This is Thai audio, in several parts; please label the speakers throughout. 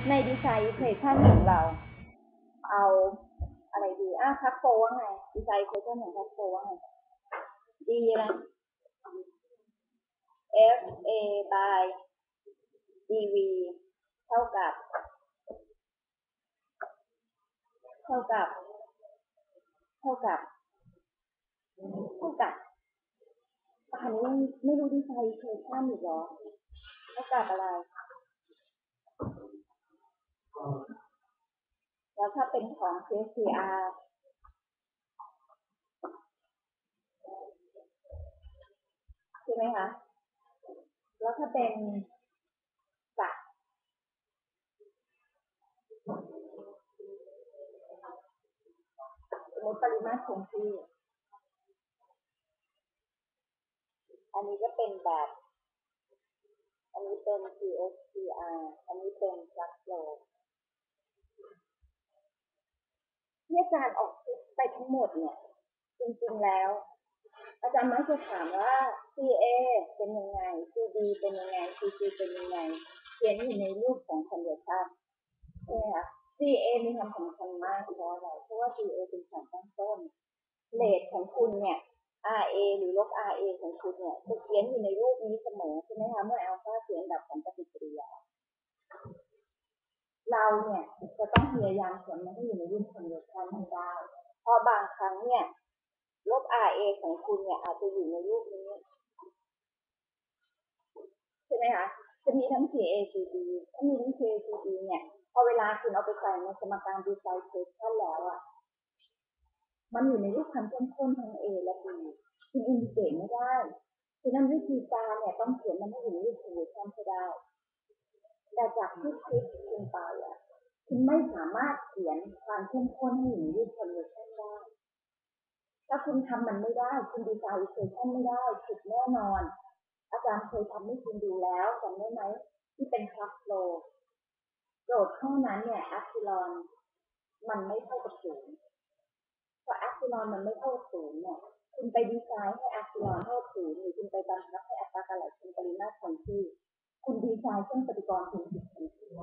Speaker 1: ในดีไซน์อีควอชันของเราเอาอะไรดีพักโฟว่าไงดีไซน์อีควอชันของพักโฟว่าไงดีอะไร f a by dv เท่ากับอันนี้ไม่รู้ดีไซน์อีควอชันอีกเหรอเท่ากับอะไรแล้วถ้าเป็นของ CSTR ใช่ไหมคะแล้วถ้าเป็นสัตว์สมมติปริมาตรคงที่อันนี้ก็เป็นแบบอันนี้เป็น CSTR อันนี้เป็น plug flow ที่อาจารย์ออกคลิปไปทั้งหมดเนี่ยจริงๆแล้วอาจารย์มักจะถามว่า CA เป็นยังไง CD เป็นยังไง CC เป็นยังไงเขียนอยู่ในรูปของ conversion ใช่ไหมคะ CA มีความสำคัญมากเพราะอะไรเพราะว่า CA เป็นสารตั้งต้นเรทของคุณเนี่ย RA หรือลบ RA ของคุณเนี่ยจะเขียนอยู่ในรูปนี้เสมอใช่ไหมคะเมื่ออัลฟาเขียนอันดับของปฏิกิริยาเราเนี่ยจะต้องพยายามเขียนมันให้อยู่ในรูป conversion ให้ได้เพราะบางครั้งเนี่ยลบ RA ของคุณเนี่ยอาจจะอยู่ในรูปนี้ใช่ไหมคะจะมีทั้ง CACD ถ้ามีทั้ง CACD เนี่ยพอเวลาคุณเอาไปใส่ในสมการ decization แล้วอ่ะมันอยู่ในรูปความเข้มข้นทั้ง A และ B คุณอินดิเกตไม่ได้ฉะนั้นวิธีการเนี่ยต้องเขียนมันให้อยู่ในรูป conversion ให้ได้แต่จากที่คิดคุณไปอ่ะคุณไม่สามารถเขียนความเข้มข้นให้อยู่ในรูป conversion ได้ถ้าคุณทำมันไม่ได้คุณดีไซน์ equation ไม่ได้ผิดแน่นอนอาจารย์เคยทำให้คุณดูแล้วจำได้ไหมที่เป็น plug flow โจทย์ข้อนั้นเนี่ย epsilon มันไม่เท่ากับศูนย์พอ epsilon มันไม่เท่ากับศูนย์เนี่ยคุณไปดีไซน์ให้ epsilon เท่ากับศูนย์หรือคุณไปบังคับให้อัตราการไหลเป็นปริมาตรคงที่คุณดีไซน์เครื่องปฏิกรณ์คุณผิดทันที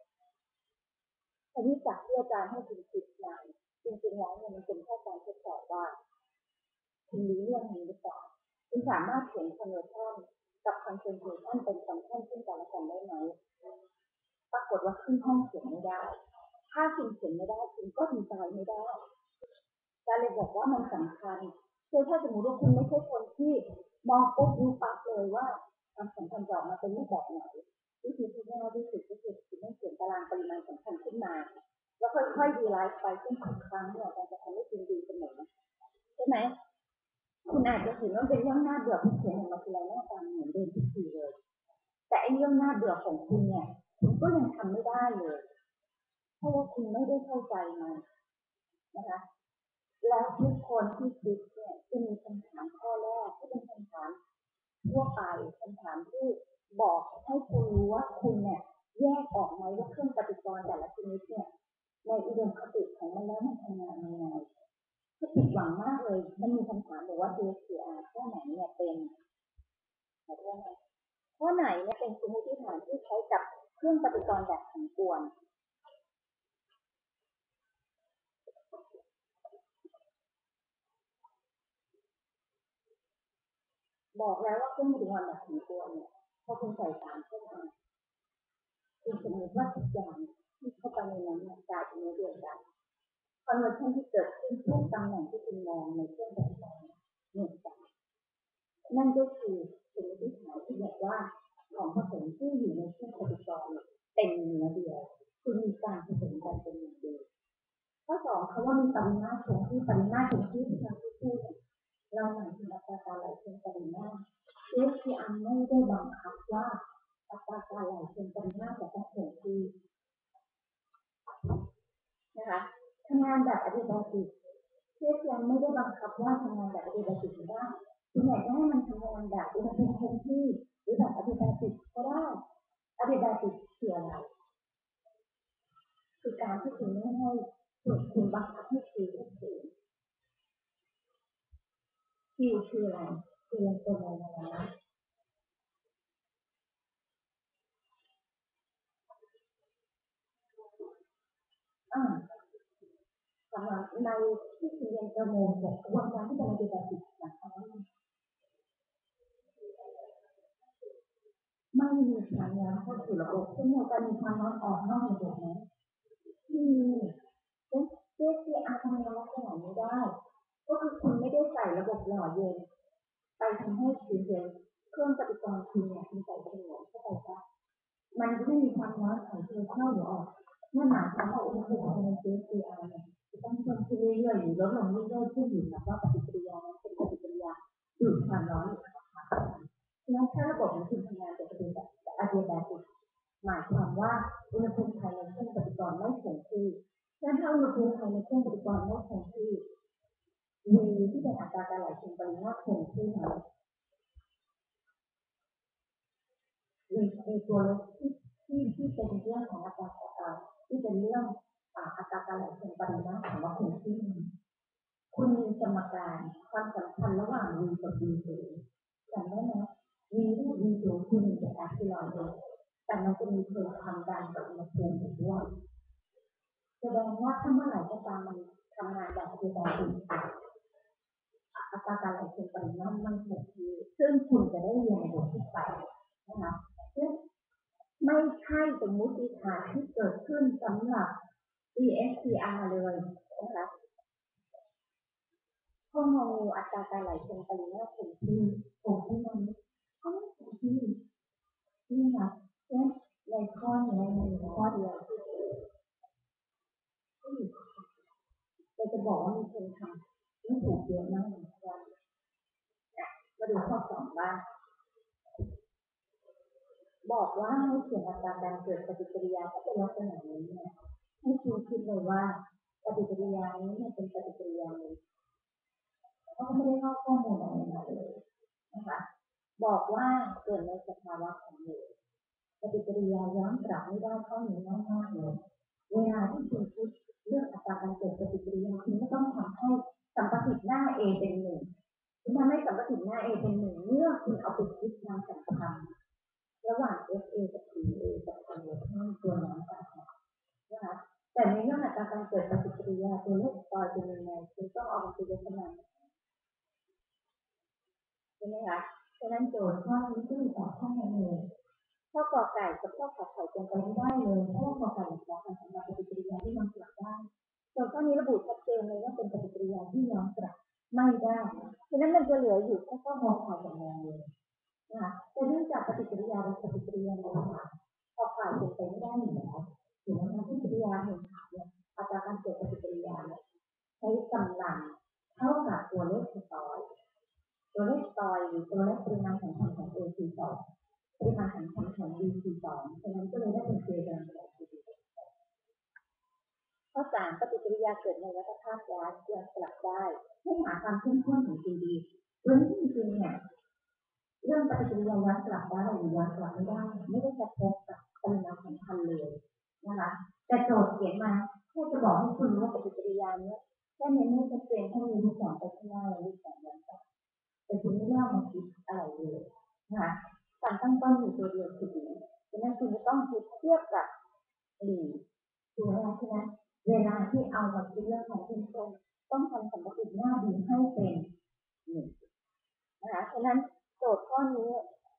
Speaker 1: ทีนี้จากที่อาจารย์ให้คุณคิดมาจริงๆแล้วเนี่ยมันเป็นแค่การทดสอบว่าคุณรู้เรื่องนี้หรือเปล่าคุณสามารถเขียน conversion กับ concentration เป็นฟังก์ชันซึ่งกันและกันได้ไหมปรากฏว่าขึ้นห้องเขียนไม่ได้ถ้าคุณเขียนไม่ได้คุณก็ดีไซน์ไม่ได้อาจารย์เลยบอกว่ามันสำคัญคือถ้าสมมติว่าคุณไม่ใช่คนที่มองปุ๊บรู้ปั๊บเลยว่าความสัมพันธ์จะออกมาเป็นรูปแบบไหนวิธีที่ง่ายที่สุดก็คือคุณต้องเขียนตารางปริมาณสำคัญขึ้นมาแล้วค่อยๆดีไลฟ์ไปซึ่งทุกครั้งเนี่ยอาจารย์จะทำให้คุณดีเสมอใช่ไหมคุณอาจจะเห็นว่าเป็นเรื่องน่าเบื่อที่เขียนออกมาทีไรหน้าตาเหมือนเดิมทุกทีเลยแต่ไอ้เรื่องน่าเบื่อของคุณเนี่ยคุณก็ยังทำไม่ได้เลยเพราะว่าคุณไม่ได้เข้าใจมันนะคะแล้วทุกคนที่คิดเนี่ยจะมีคำถามข้อแรกที่เป็นคำถามทั่วไปคำถามที่บอกให้คุณรู้ว่าคุณเนี่ยแยกออกไหมว่าเครื่องปฏิกรณ์แต่ละชนิดเนี่ยในอุดมคติของมันแล้วมันทำงานยังไงก็ผิดหวังมากเลยมันมีคำถามบอกว่า DSCR ข้อไหนเนี่ยเป็นข้อไหนเนี่ยเป็นสมมติฐานที่ใช้กับเครื่องปฏิกรณ์แบบผันผวนบอกแล้วว่าเครื่องปฏิกรณ์แบบผันผวนเนี่ยพอคุณใส่สารเข้ามาคุณสมมติว่าทุกอย่างที่เข้าไปในนั้นเนี่ยกลายเป็นเนื้อเดียวกันคอนเวอร์ชันที่เกิดขึ้นทุกตำแหน่งที่คุณมองในเครื่องปฏิกรณ์เหมือนกันนั่นก็คือสมมติฐานที่บอกว่าของผสมที่อยู่ในเครื่องปฏิกรณ์เป็นเนื้อเดียวคือมีการผสมกันเป็นเนื้อเดียวข้อสองเขาว่ามีปริมาตรคงที่ปริมาตรคงที่ที่เราพูดเราหมายถึงอัตราการไหลเป็นปริมาตรที่อันไม่ได้บังคับว่าอัตราการไหลเป็นปริมาตรจะต้องคงที่นะคะทำงานแบบอะดีบาติกยังไม่ได้บังคับว่าทำงานแบบอะดีบาติกได้คุณอยากให้มันทำงานแบบอุณหภูมิคงที่หรือแบบอะดีบาติกก็ได้อะดีบาติกคืออะไรคือการที่คุณไม่ให้คุณบังคับให้คิวคืออะไรคือยังเป็นอะไรนะสำหรับในที่เรียนประมงของกระบวนการที่จะมาดูแบบนะคะไม่มีความร้อนเข้าสู่ระบบซึ่งเราจะมีความร้อนออกนอกระบบไหมที่มีCFR ทำงานลักษณะนี้ได้ก็คือคุณไม่ได้ใส่ระบบหล่อเย็นไปทำให้ชื้นเย็นเครื่องปฏิกรณ์คุณเนี่ยคุณใส่ฉนวนเข้าไปซะมันจะไม่มีความร้อนของเชื้อเข้าหรือออกนั่นหมายความว่าอุณหภูมิใน CFR เนี่ยจะต้องเพิ่มขึ้นเรื่อยๆหรือลดลงเรื่อยๆขึ้นอยู่กับว่าปฏิกิริยานั้นเป็นปฏิกิริยาดูดความร้อนหรือเปล่าฉะนั้นถ้าระบบของคุณทำงานเป็นแบบอะเดียแบติกหมายความว่าอุณหภูมิภายในเครื่องปฏิกรณ์ไม่คงที่ฉะนั้นถ้าอุณหภูมิภายในเครื่องปฏิกรณ์ไม่คงที่มีที่เป็นอัตราการไหลเวียนปริมาตรคงที่ไหมมีตัวเลขที่เป็นเรื่องของอัตราที่เป็นเรื่องอัตราการไหลเวียนปริมาตรของว่าคงที่คุณมีสมการความสัมพันธ์ระหว่าง V กับ V0 จำได้ไหม V0 คือ1จากแอปซิลอนเองแต่มันจะมีเพิ่มความดันกับอุณหภูมิด้วยแสดงว่าถ้าเมื่อไหร่ก็ตามมันทำงานแบบคือแบบอื่นอัตราการไหลเวียนปริมาตรมันคงที่ซึ่งคุณจะได้เรียนในบทที่8นะคะซึ่งไม่ใช่สมมุติฐานที่เกิดขึ้นสำหรับ CFR เลยนะคะข้อมูลอัตราการไหลเวียนปริมาตรคงที่มันก็ไม่คงที่นี่นะเช่นในข้อนี้ในข้อเดียวเราจะบอกว่ามีคนทำไม่ถูกเยอะมากเหมือนกันมาดูข้อ2บ้างบอกว่าให้เขียนอัตราการเกิดปฏิกิริยาที่เป็นลักษณะนี้นะให้คุณคิดเลยว่าปฏิกิริยานี้เนี่ยเป็นปฏิกิริยานี้เขาไม่ได้ให้ข้อมูลอะไรมาเลยนะคะบอกว่าเกิดในสภาวะของเหตุปฏิกิริยาย้อนกลับไม่ได้ข้อนี้ง่ายๆเลยเวลาที่คุณคิดเรื่องอัตราการเกิดปฏิกิริยาคุณก็ต้องทำให้สัมประสิทธิ์หน้า A เป็น1คุณทำให้สัมประสิทธิ์หน้า A เป็น1เมื่อคุณเอาไปคิดความสัมพันธ์ระหว่าง FA กับ PA กับคอนเวอร์ชันตัวน้ำตาลนะคะแต่ในเรื่องอัตราการเกิดปฏิกิริยาตัวเลขต่อเป็นยังไงคุณต้องเอาไปยกกำลังใช่ไหมคะฉะนั้นโจทย์ข้อนี้ก็มี2ข้อมูลข้อกอไก่กับข้อขอไข่เป็นไปไม่ได้เลยเพราะว่ากอไก่สำหรับปฏิกิริยาที่ย้อนกลับได้ส่วนข้อนี้ระบุชัดเจนเลยว่าเป็นปฏิกิริยาที่ย้อนกลับไม่ได้ฉะนั้นมันจะเหลืออยู่แค่ข้อขอไข่กับงองูนะคะแต่เนื่องจากปฏิกิริยาเป็นปฏิกิริยาในระหว่างขอไข่เป็นไปไม่ได้อยู่แล้วถึงแม้ว่าปฏิกิริยาแห่งขาเนี่ยอัตราการเกิดปฏิกิริยาเนี่ยใช้กำลังเท่ากับตัวเลขสตอยหรือตัวเลขปริมาณของของ A คือ2ปริมาณของ B คือ2ฉะนั้นก็เลยได้เป็น K ดังแบบนี้ข้อ3ปฏิกิริยาเกิดในวัฏภาพแก๊สย้อนกลับได้ให้หาความเข้มข้นของ CD โดยที่จริงๆเนี่ยเรื่องปฏิกิริยาย้อนกลับได้หรือย้อนกลับไม่ได้ไม่ได้กระทบกับปริมาณของพันเลยนะคะแต่โจทย์เขียนมาแค่จะบอกให้คุณรู้ว่าปฏิกิริยานี้แค่เน้นให้ชัดเจนให้มีลูกศรไปข้างหน้าและลูกศรย้อนกลับแต่คุณไม่ได้มาคิดอะไรเลยนะคะการตั้งต้นอยู่ตัวเดียวคือดีฉะนั้นคุณจะต้องคิดเทียบกับดีถูกไหมคะฉะนั้นเวลาที่เอามาคิดเรื่องของคุณชมต้องทำสัมพันธ์หน้าดีให้เป็น1นะคะฉะนั้นโจทย์ข้อนี้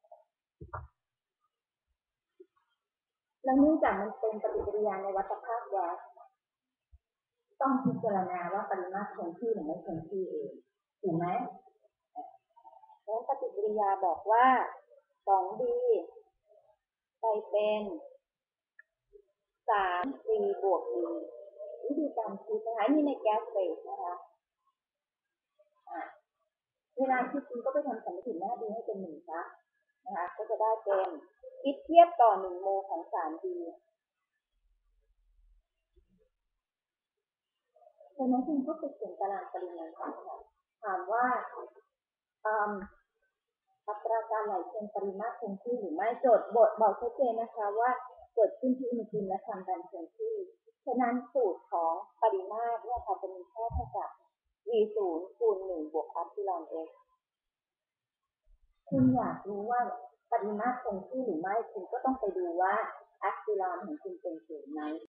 Speaker 1: และเนื่องจากมันเป็นปฏิกิริยาในวัฏภาพแก๊สต้องพิจารณาว่าปริมาตรคงที่หรือไม่คงที่เองถูกไหมแล้วปฏิกิริยาบอกว่า 2D ไปเป็น 3C บวก D วิธีการคิดนะคะนี่ในแก๊สเฟสนะคะเวลาคิดคุณก็ไปทำสัมพันธ์หน้าดีให้เป็น1ซะนะคะก็จะได้เป็นคิดเทียบต่อ1โมลของสารดีดังนั้นคุณก็ไปเขียนตารางปริมาณค่ะถามว่าอัตราการไหลเวียนปริมาตรคงที่หรือไม่โจทย์บทบอกชัดเจนนะคะว่าเกิดขึ้นที่อุณหภูมิและความดันคงที่ฉะนั้นสูตรของปริมาตรเนี่ยค่ะจะมีค่าเท่ากับ V0 คูณ1บวก epsilon x คุณอยากรู้ว่าปริมาตรคงที่หรือไม่คุณก็ต้องไปดูว่า epsilon ของคุณเป็น0ไหม